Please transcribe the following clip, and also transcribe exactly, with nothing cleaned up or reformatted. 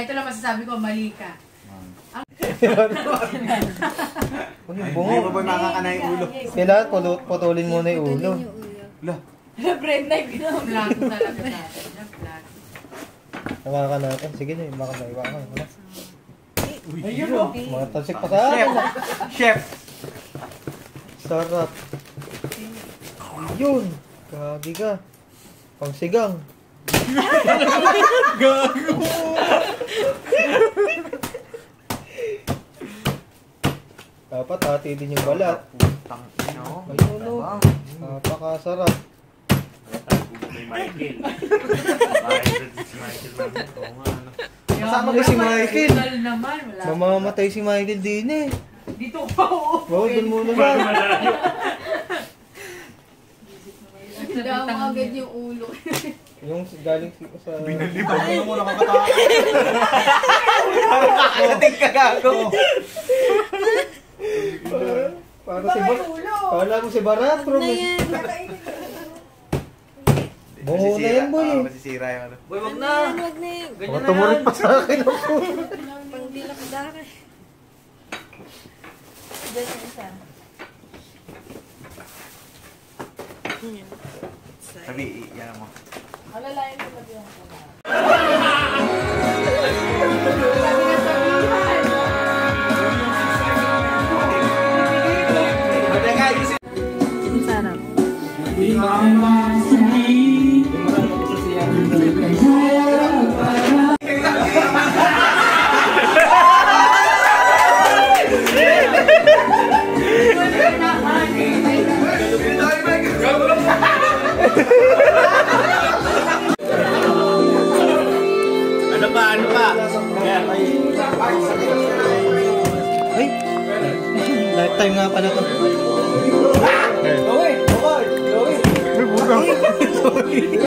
Ito lang masasabi ko, mali ka. Ang... Bungo. Hindi mo ba makakanay ulo? Kailangan putulin muna yung ulo. Lah. Bread knife na. Plato talaga sa atin. Plato. Hawakan natin. Sige na, baka maiwakan. Ayun o. Mga talsik pa sa atin. Chef. Sarap. Yun. Kagi ka. Pangsigang. Gago. Dapat hati din yung balat. Putang ina o. Ayun o. Napakasarap. May Michael. Michael namin. Oo nga, ano. Kasama ko si Michael. Naman, wala. Mamamatay si Michael din eh. Dito pa o. Oo, dun muna lang. Dama agad yung ulo. Yung galing sa... Binalibag mo na mo nakakatakot. Parang kakalating ka gago. Para si Barat. Kala mo si Barat, bro. Bungo na yan, boy. Masisira yung ano. Boy, wag na. Wag na yun. Baka tumurit pa sa akin ako. Pangdilak dara. Diyan yung isa. Sabi, yan mo. Alalayan ko lang yung kuna. Ang sarap. Ano pa, ano pa? Ay! Lifetime nga pala to. Okay, okay, okay.